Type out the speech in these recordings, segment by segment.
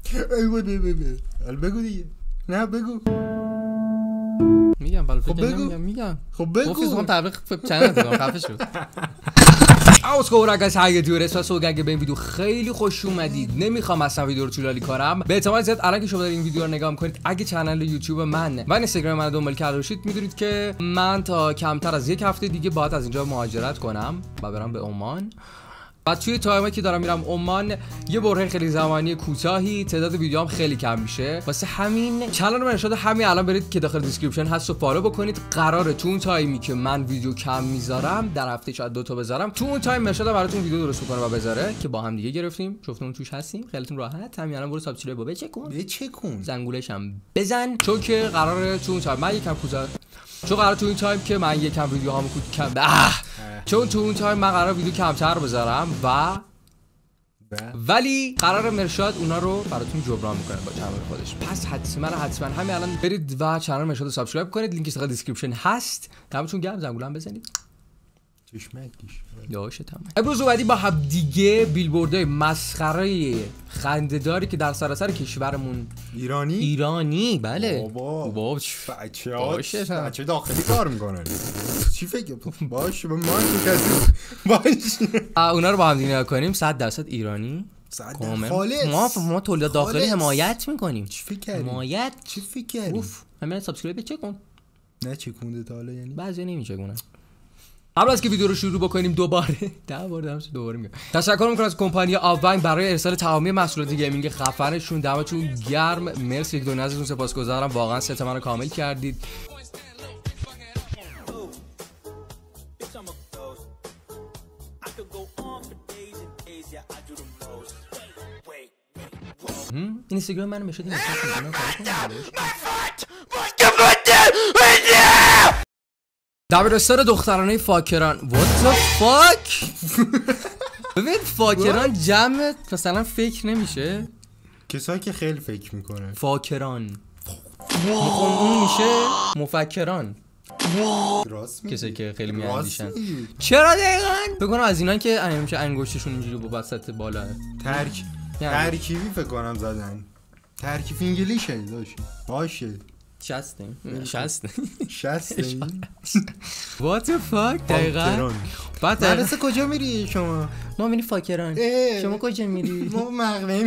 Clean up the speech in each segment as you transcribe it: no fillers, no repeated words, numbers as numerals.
بگو دیگه. نه بگو. میگم خب بگو. میگم. خب بگو. گفتم تبلیغ چنل دادم خفه شد. Auskoragas های دیورس و سوگگ به این ویدیو خیلی خوش اومدید. نمیخوام اصلا ویدیو رو طولانی کنم. به احتمال زیاد الان که شما دارین این ویدیو رو نگاه میکنید اگه کانال یوتیوب من و اینستاگرام من دنبال کرده باشید میدونید که من تا کمتر از یک هفته دیگه باید از اینجا مهاجرت کنم و برم به عمان. بعد توی تایمی که دارم میرم عمان یه برهه خیلی زمانی کوتاهی تعداد ویدیوام خیلی کم میشه. واسه همین کانال رو ارشاد همین الان برید که داخل دیسکریپشن هست و فالو بکنید. قراره تو اون تایمی که من ویدیو کم میذارم در هفته شاید 2 تا بذارم، تو اون تایم ارشاد براتون ویدیو درست میکنه و بذاره که با هم دیگه گرفتیم. جفتمون توش هستیم. خیلیتون راحت. همین الان برو سابسکرایب با بچکون. زنگولش هم بزن چون که قراره تو اون تایم من یکم کوتاه تو این تایم که من یکم ویدیوهامو چون تو اون تایم من قرار ویدیو کمتر بذارم ولی قرار مرشاد اونا رو براتون جبران میکنه با چنل خودش. پس حتما همین الان برید و چنل مرشاد رو سابسکرایب کنید. لینکش داخل دیسکریپشن هست. دمتون گرم. زنگوله هم بزنید. امروز اومدیم با هم دیگه بیلبوردهای مسخره خنده‌داری که در سراسر کشورمون ایرانی بله بابا بچه داخلی کار میکنن. چی فکر باشه به ما باشه اونا رو با هم دیگه نگاه کنیم. 100% ایرانی خالص. ما تولید داخلی حمایت میکنیم. چی فکر کردی؟ حمایت چی فکر کردی؟ همین سابسکرایب چک کن. نه چکونده تا حالا یعنی بعضی نمیچگونن. قبل از که ویدیو رو شروع بکنیم دوباره میگم تشکر میکنم از کمپانی آونگ برای ارسال تمامی محصولات گیمینگ خفنشون. دمتون گرم. مرسی یک دنیا ازتون سپاسگزارم. واقعا ست منو کامل کردید. اینستاگرام منو میشد این دبیرستان دخترانه فاکران. What the fuck؟ ببین فاکران جمع مثلا فکر نمیشه. کسایی که خیلی فکر میکنه فاکران اون میشه مفکران. کسایی که خیلی میاندیشن. چرا دقیقاً؟ بگم از اینان که میشه انگشتشون اینجوری با وسط بالا ترکیبی فکر کنم زدن. ترکیب انگلیشه داشت. باشه شسته What the fuck دقیقا. بعد مدرسه کجا میری شما؟ ما میری فاکران. شما کجا میری؟ ما مغرب میریم.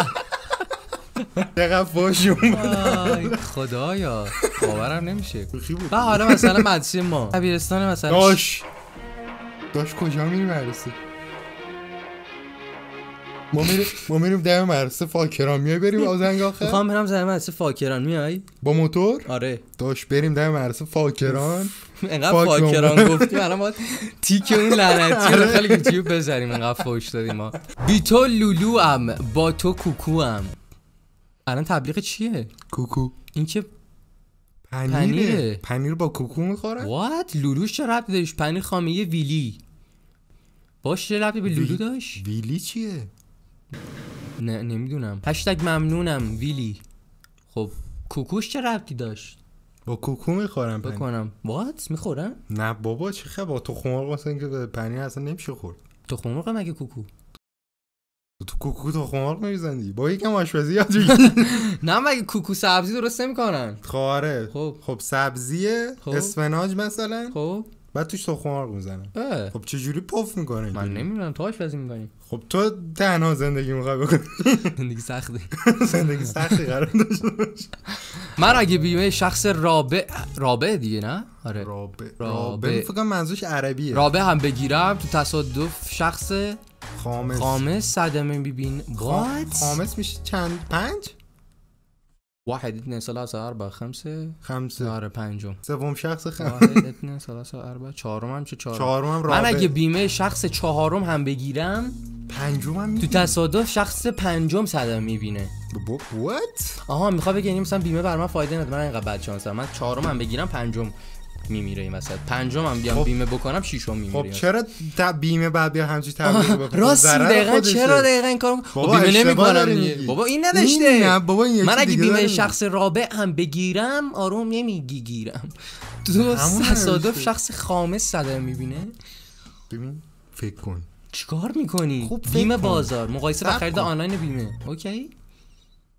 دقیقا فاشون خدایا باورم نمیشه. و حالا مثلا مدرسه ما دبیرستان مثلا داش کجا میری مدرسه؟ ما میریم دم مدرسه فاکران. میای بریم آذنگ آخر؟ میخوام برم دم مدرسه فاکران. میای با موتور؟ آره داش بریم دم مدرسه فاکران. انقدر فاکران گفتیم الان ما تیک اون لعنتی رو خیلی یوتیوب بذاریم. انقدر فوش دادیم ما. بی تو لولو ام با تو کوکو ام. الان تبلیغ چیه؟ کوکو این که پنیره. پنیر با کوکو میخورن؟ وات لولوش چه ربطی داشت؟ پنیر خامه ویلی باش چه ربطی به لولو داشت؟ ویلی چیه؟ نه نمیدونم. هشتگ ممنونم ویلی. خب کوکوش چه ربطی داشت؟ با کوکو میخورن بکنم. وات میخورن؟ نه بابا چه خبر با تخم مرغ مثلا که پنیر اصلا نمیشه خورد. تخم مرغ مگه کوکو؟ تو کوکو تخم مرغ میزنی با یکم آشپزی یاد بگیر. نه مگه کوکو سبزی درست نمیکنن؟ خاره. خب سبزیه اسفناج مثلا. خب بعد توش تخم مرغ میزنن. خب چه جوری پف میکنه؟ من نمیدونم. تو آشپزی میکنی؟ خب تو تنها زندگی میخوای بکنی؟ زندگی سخته. زندگی سختی قرار داشته باش. من اگه بیمه شخص رابع دیگه نه؟ آره رابع فکر کنم منظورش عربیه. رابع هم بگیرم تو تصادف شخص خامس صدمه ببین. خامس میشه چند؟ 5 واحد اثنين ثلاثة أربعة خمسة آره پنجم. سوم شخص واحد اثنين ثلاثة أربعة چهارم هم چه چهارم. من اگه بیمه شخص چهارم هم بگیرم پنجم هم تو تصادف شخص پنجم صدمه میبینه. what؟ آها میخواد بگه مثلا بیمه بر من فایده نداره. من اینقدر بد شانسم. من چهارم هم بگیرم پنجم میمیره این وسط. پنجم هم بیام بیمه بکنم ششم میمیره. خب چرا بیمه بعد بیا همچین تبلیغ بکنه؟ راست دقیقاً چرا دقیقاً این کارو بیمه نمیکنم؟ بابا این نداشته. نه بابا این من اگه بیمه شخص رابع هم بگیرم آروم نمیگیرم. تو تصادف شخص خامس صدمه میبینه. ببین فکر کن چیکار میکنی؟ بیمه بازار مقایسه با خرید آنلاین بیمه. اوکی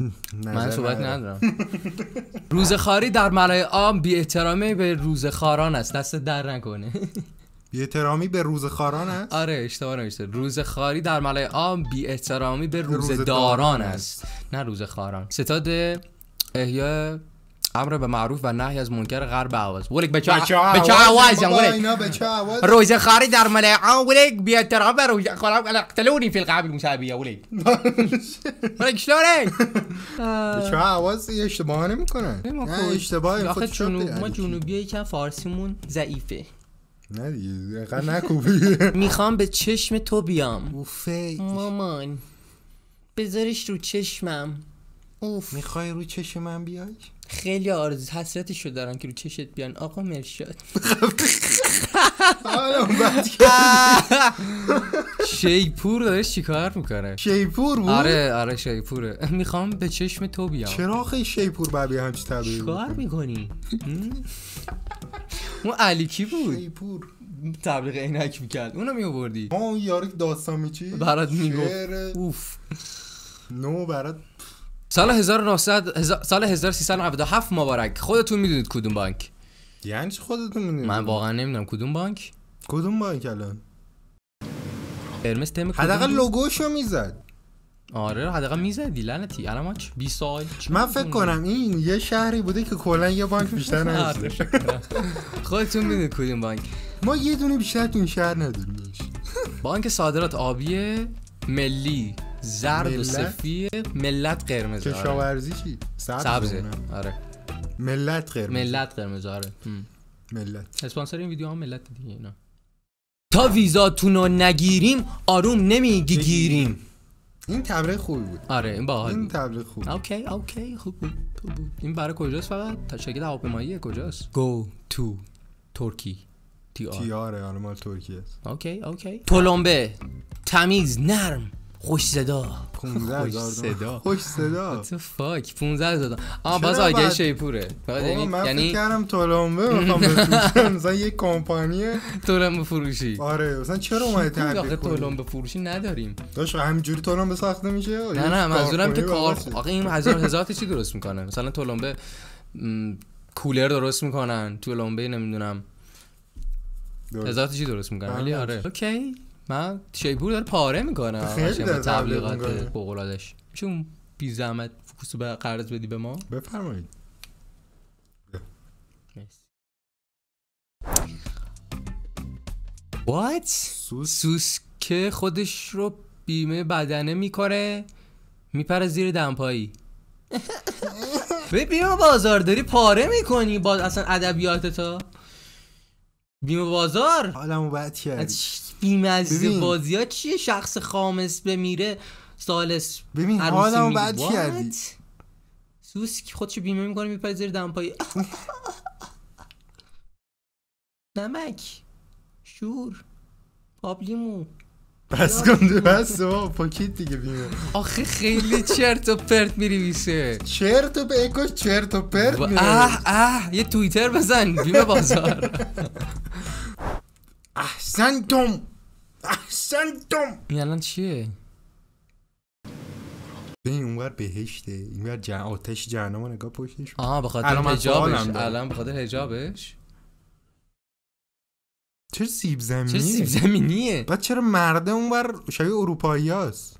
من صحبت ندارم. روزخواری در ملای عام بی احترامی به روزخواران است. دست در نکنه. بی احترامی به روزخواران است؟ آره اشتباه نوشته. روزخواری در ملای عام بی احترامی به روزداران است، نه روزخواران. ستاد احیاء امر به معروف و نهی از منکر غرب عواز. ولک بچه عوازم ولک. روزخواری در ملای عام ولک بی احترامی به روزخواران اقتلونی فی القعب المشابهه ولک. ولک شلونه؟ بچه عواز اشتباه نمیکنن. نه اشتباه خودشون. ما جنوبی یکم فارسیمون ضعیفه. نه دیگه اینقدر نکوبی. میخوام به چشم تو بیام. اوفه مامان بذارش رو چشمم. اوف. میخوای رو چشم من بیای؟ خیلی آرزو حسرتشو دارن که رو چشت بیان آقا مرشاد. شیپور داره چیکار میکنه؟ شیپور بود؟ آره شیپوره. میخوام به چشم تو بیام. چرا آخه شیپور بابی همچی طبیعی بود؟ چیکار میکنی؟ اون علی کی بود؟ شیپور تبلیغ عینک میکرد اونو میآوردی. اون یارو داستان میچی؟ برات میگفت. اوف. نو برات. سال 1397 مبارک. خودتون میدونید کدوم بانک؟ یعنی چی خودتون میدونید؟ من واقعا نمیدونم کدوم بانک. کدوم بانک الان؟ قرمز تم حداقل لوگوشو میزد. آره حداقل میزدی لعنتی. الان 20 سال من فکر کنم این یه شهری بوده که کلا یه بانک بیشتر نداشته. خودتون میدونید کدوم بانک؟ ما یه دونه بیشتر تو این شهر نداریم. بانک صادرات آبی ملی زرد و سفید ملت قرمز. کشاورزی چی؟ سبزه. آره ملت قرمز. ملت قرمز. آره ملت. اسپانسر این ویدیو هم ملت دیگه اینا. تا ویزاتونو نگیریم آروم نمیگی گیریم. این تبلیغ خوبی بود. آره این باحال. این تبلیغ خوب. اوکی خوب بود. این برای کجاست فقط؟ شرکت هواپیمایی کجاست؟ Go to Turkey. تیاره آره مال ترکیه است. اوکی. تلمبه تمیز نرم خوش صدا. 15,000 خوش صدا. What the fuck 15,000. باز آگه شیپوره. من فکر کردم تلمبه میخوام بفروشم. مثلا یک کمپانی تلمبه فروشی. آره مثلا چرا اومدی تبلیغ کنی؟ تلمبه فروشی نداریم. داش همینجوری تلمبه ساخته میشه؟ نه منظورم که کار آقا این هزار تا چی درست میکنه. مثلا تلمبه کولر درست میکنن. تلمبه نمیدونم هزار تا چی درست میکنن. ولی آره اوکی. من شیپور داره پاره میکنه. خیلی داره تبلیغات فوق‌العاده‌اش. میشه اون بی زحمت فوکوس به قرض بدی به ما؟ بفرمایید. What؟ سوس که خودش رو بیمه بدنه میکنه میپره زیر دمپایی. بیمه بازار داری پاره میکنی باز اصلا ادبیات تا بیمه بازار. حالمو بد کردی. بیمه از بازی ها چیه؟ شخص خامس بمیره سالس. ببین حالمو بد کردی. سوس که خودشو بیمه میکنه میپره زیر دمپایی. نمک شور پابلیمو بس کن بس پاکیت دیگه بیمه. آخه خیلی چرت و پرت می‌نویسه. چرت و بکش چرت و پرت می‌نویسه. یه توییتر بزن بیمه بازار. احسنتم. این الان چیه؟ ببین اونور بهشته اینور آتش جهنم نگاه پشتش. به خاطر حجابش. الان به خاطر حجابش. چرا سیب زمینیه؟ زمینیه؟ بعد چرا مرده اونور شبیه اروپایی هست؟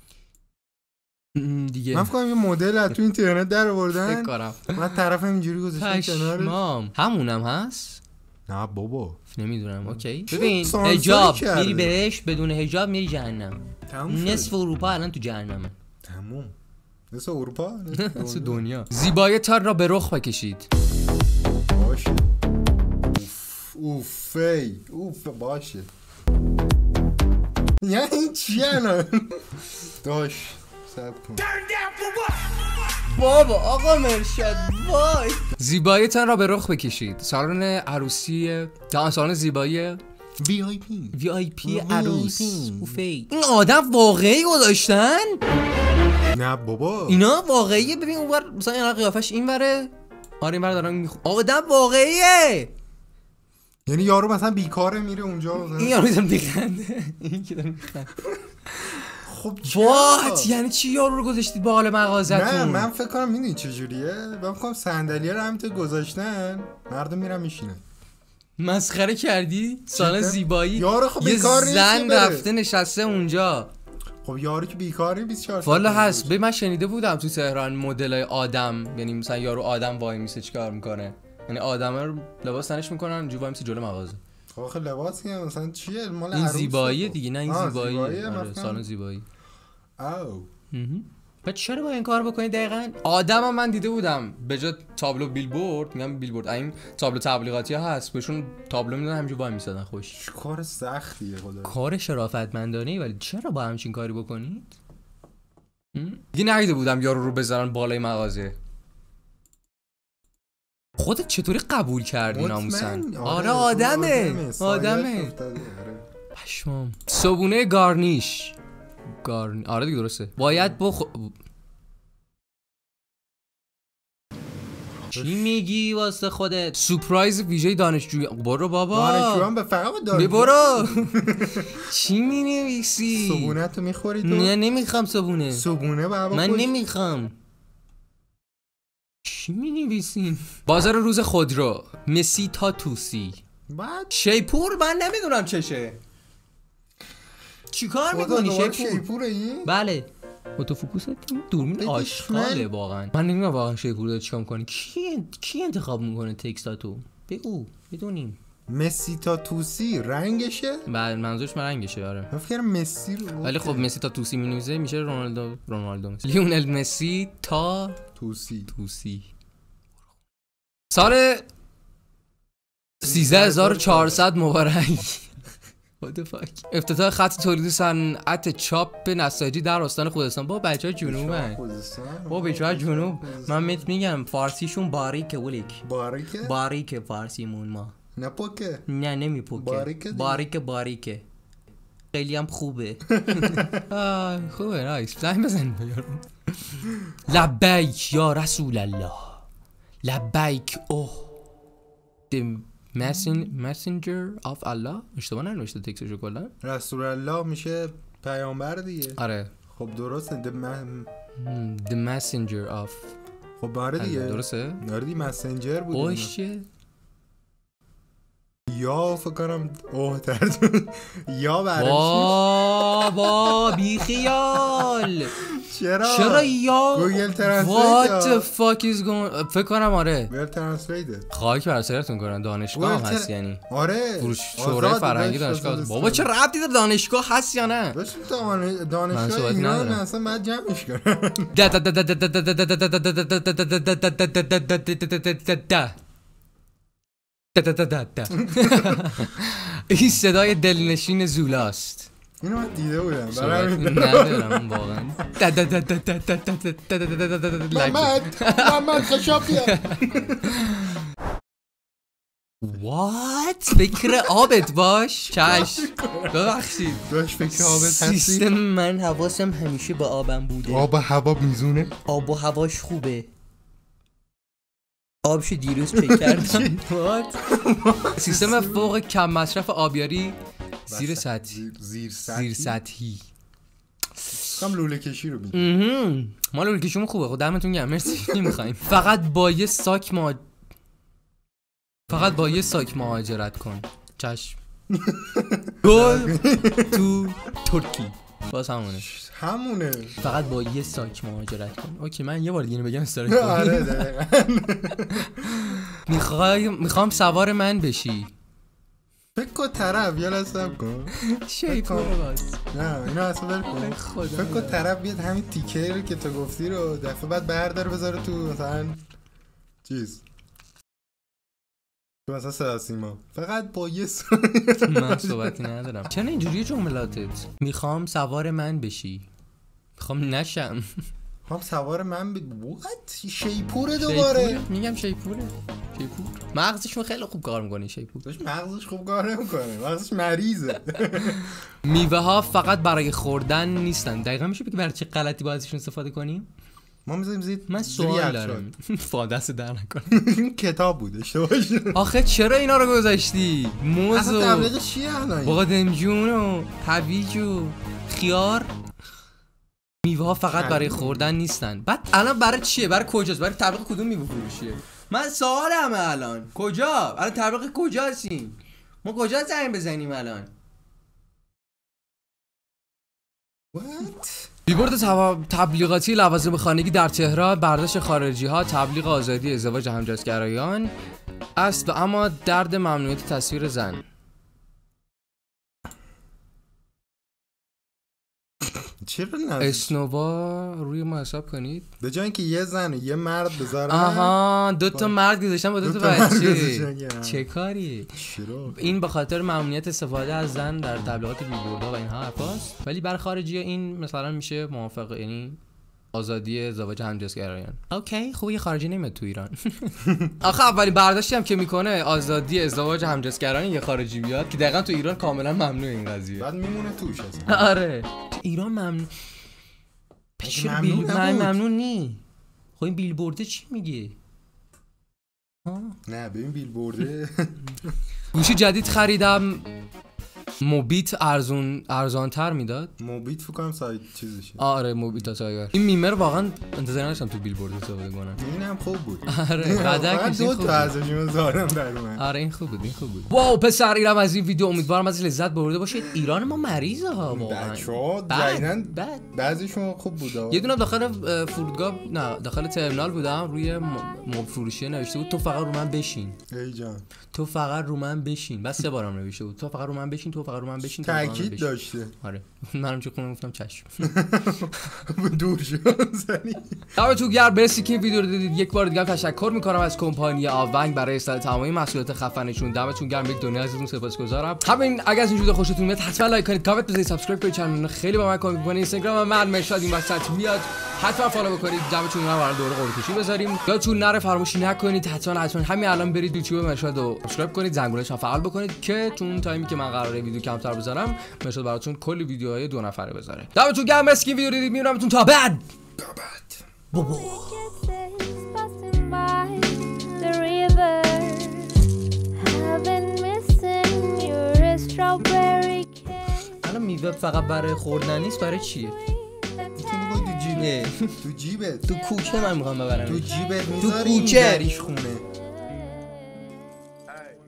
دیگه من فکر کنم یه مدل از تو اینترنت در آوردن. فکر کنم بعد طرف اینجوری گذاشتن کنارش. همونم هست؟ نه بابا نمیدونم. اوکی ببین حجاب میری بهش بدون حجاب میری جهنم. نصف اروپا الان تو جهنمه. تموم. نصف اروپا؟ نصف دنیا. زیبایی تر را به رخ بکشید. باشه. اوف باشه. یعنی چی الان؟ داش سب کن. بابا آقا مرشد وای. زیباییتان را به رخ بکشید. سالن عروسی سالن زیبایی VIP عروس. اوفی این آدم واقعی گذاشتن؟ نه بابا اینا واقعیه. ببین اونور مثلا اینا قیافش اینوره. آره اینور دارن آدم واقعیه. یعنی یارو مثلا بیکاره میره اونجا این یارو داره میخنده. این که داره میخنده. خب وات یعنی چی یارو رو گذاشتید بالا مغازتون؟ نه من فکر کنم میدونی چجوریه، من فکر کنم صندلیه رو همینطور گذاشتن مردم میرن میشینن. مسخره کردی؟ سالن زیبایی یارو خب یه بیکار زن رفته نشسته اونجا. خب یارو که بیکاری 24 ساعت والا هست. به من شنیده بودم تو تهران مدلای آدم، یعنی مثلا یارو آدم وای میسه چیکار میکنه، یعنی آدمه رو لباس تنش میکنن اونجوری وای میسه جلو مغازه. آخه لباسی هم مثلا چیه مال این عروسه زیباییه دیگه. نه این زیباییه. آره سالن زیبایی. او بعد چرا با این کار بکنید دقیقاً؟ آدمم من دیده بودم به جای تابلو بیلبورد، میگم بیلبورد این تابلو تبلیغاتی ها هست، بهشون تابلو میدن همینجوری وای میسادن. خوش کار سختیه خدا. کار شرافتمندانه، ولی چرا با همچین کاری بکنید؟ دیگه ندیده بودم یارو رو بذارن بالای مغازه. خودت چطوری قبول کردی ناموسن؟ آره آدمه. پشمام. صبونه گارنیش. آره دیگه درسته. باید چی میگی واسه خودت؟ سورپرایز ویژه دانشجویی. برو بابا. دانشجویان به فقط دانشجو. برو. چی مینویسی؟ صبونه تو میخوری تو؟ نه نمیخوام صبونه. صبونه بابا من نمیخوام. چی مینویسین؟ بازار روز خودرو. مسی تا توسی. بعد شیپور من نمیدونم چشه. چیکار میکنی شیپوره این؟ بله. اتوفوکوس دوربین آشغاله واقعا. من نمیدونم واقعا شیپور رو چیکار میکنی. کی انتخاب میکنه تکستاتو؟ بگو بدونیم. مسی تا توسی رنگشه؟ بله منظورش رنگشه. آره من فکر مسی رو. ولی خب مسی تا توسی مینویسه میشه رونالدو مسی. لیونل مسی تا توسی. سال 13400 مبارک. افتتاح خط تولید صنعت چاپ نساجی در استان خوزستان. با بچه‌ها جنوبن. با بچه‌ها جنوب. من میگم فارسیشون باریکه ولیک. باریکه فارسیمون ما. نه پوکه. نه نمیپوکه. باریکه. خیلی هم خوبه. خوبه نایس. زنگ بزن یارو. لبیک یا رسول الله. لبیک اوه. messenger of Allah. اشتباه ننوشته تکستشو کلا. رسول الله میشه پیامبر دیگه. آره خب درسته. the messenger of. خب آره دیگه درسته. آره دیگه مسنجر بود. اوشه یا فکر کنم ترجمه یا برای بابا بی خیال. چرا یا گوگل ترنسلیت what the fuck is going. فکر کنم آره گوگل ترنسلیت. خاک بر سرتون کنن. دانشگاه هم هست یعنی. آره شورای فرهنگی دانشگاه. بابا چه ربطی داره دانشگاه هست یا نه؟ دانشگاه ایران اصلا بعد جمعش کنن. این صدای دلنشین زولاست. اینو من دیده بودم. ندارم واقعا. محمد خشابیه. وات؟ فکر آبت باش. چشم ببخشید. باش فکر آبت هستی. سیستم من حواسم همیشه با آبم بوده. آب و هوا میزونه. آب و هواش خوبه. آبشو دیروز چک کردم. سیستم فوق کم مصرف آبیاری زیر سطحی. کم لوله کشی رو میگم. ما لوله کشیمون خوبه. خب دمتون گرم. مرسی. نمیخوایم. فقط با یه ساک مهاجرت کن. چشم. گل تو ترکی. باز همونه. فقط با یه ساک مهاجرت کن. اوکی من یه بار دیگه بگم استراحت کن. آره دقیقاً. میخوام سوار من بشی. فکر کن طرف یه لحظه کن. شیپوره باز. نه اینو اصلا بر کن. فکر کن طرف بیاد همین تیکه رو که تو گفتی رو دفعه بعد بردار بذاره تو مثلا چیز تو مثلا صدا سیما. فقط با یه من صحبتی ندارم. چرا اینجوری جملاتت؟ میخوام سوار من بشی. میخوام نشم. هم سوار من شیپوره دوباره. میگم شیپور. مغزشون خیلی خوب کار میکنه شیپور. مغزش خوب کار نمیکنه. مغزش مریضه. میوه ها فقط برای خوردن نیستن. دقیقاً میشه بگی برای چه غلطی باید ازشون استفاده کنیم؟ ما میذاریم زید. من سوال دارم. فادست در نکنه. این کتاب بود اشتباه شد. آخه چرا اینا رو گذاشتی؟ موز و تبلیغ چیه الان؟ بادمجون و هویج و خیار. میوه ها فقط برای خوردن نیستن. بعد الان برای چیه؟ برای کجاست؟ برای تبلیغ کدوم میوه فروشیه؟ من سوالمه الان کجا؟ الان تبلیغ کجا هستیم؟ ما کجا زنگ بزنیم الان؟ بیلبورد تبلیغاتی لوازم خانگی در تهران برداشت خارجی ها تبلیغ آزادی ازدواج همجنسگرایان است و اما درد ممنوعیت تصویر زن. چرا اسنووا روی ما حساب کنید به جای اینکه یه زن و یه مرد بذارن. آها 2 تا مرد گذاشتن با 2 تا بچه. چه کاری؟ این به خاطر ممنوعیت استفاده از زن در تبلیغات بیلبوردها و اینها حرفاست. ولی برای خارجی این مثلا میشه موافق، یعنی آزادی ازدواج همجنسگرایان. اوکی خوب، یه خارجی نمیاد تو ایران. آخه اولین برداشتی هم که میکنه آزادی ازدواج همجنسگرایان یه خارجی بیاد که دقیقاً تو ایران کاملا ممنوع این قضیه. بعد میمونه توش اصلا. آره ایران ممنوع. ممنوع نی. خب این بیلبورده چی میگه؟ نه ببین بیلبورده. گوشی جدید خریدم، موبیت ارزان‌تر میداد. موبیت فکر کنم سایت چیزشه. آره موبیت سایگر. این میمر واقعا انتظار نداشتم تو بیلبورد استفاده کنم. اینم خوب بود. آره بعدش دو تا ازشون زارم در اومد. آره این خوب بود. واو پسر اینم از این ویدیو، امیدوارم ازش لذت برده باشید. ایران ما مریضه ها واقعا. بچه‌ها جدیدن بعضیشون خوب بود. یه دونه داخل فرودگاه، نه داخل ترمینال بودم، روی موب فروشی نوشته بود تو فقط رو من بشین. ای جان تو فقط رو من بشین. بس 3 بارم نوشته بود تو فقط رو من بشین، تو فقط رو من بشین. تاکید داشته. آره منم چه خودم گفتم چشم. دور شد زنی. دمتون گرم مرسی که این ویدیو رو دیدید. یک بار دیگه تشکر میکنم از کمپانی آونگ برای ارسال تمامی محصولات خفنشون. دمتون گرم، یک دنیا ازتون سپاسگزارم. همین اگه از این ویدیو خوشتون میاد حتما لایک کنید، کامنت بذارید، سابسکرایب کنید، چنل خیلی با من کمک میکنه. اینستاگرام من مرشاد این وسط میاد، حتما فالو بکنید. دمتون گرم، برای دوره قرعه کشی بذاریم. یادتون نره فراموش نکنید حتما همین الان برید یوتیوب مرشاد رو سابسکرایب کنید، زنگوله‌اش هم فعال بکنید که تو اون تایمی که من قراره ویدیو کمتر بذارم مرشاد براتون کلی ویدیوهای 2 نفره بذاره. دمتون گرم، مرسی که ویدیو رو دیدید. میبینمتون تا بعد. بابا الان میوه فقط برای خوردن نیست، برای چیه؟ تو جیبه تو کوچه من میخوام ببرم. تو جیبت میذاری این دریش خونه.